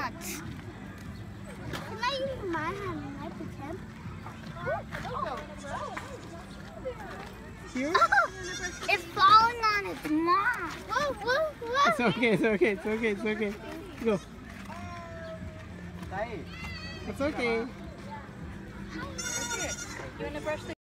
peanuts. Can I use my hand and I pretend? Here? Oh, it's falling on its mom. Whoa, whoa, whoa. It's okay, it's okay, it's okay, it's okay. Go. It's okay. You want to brush the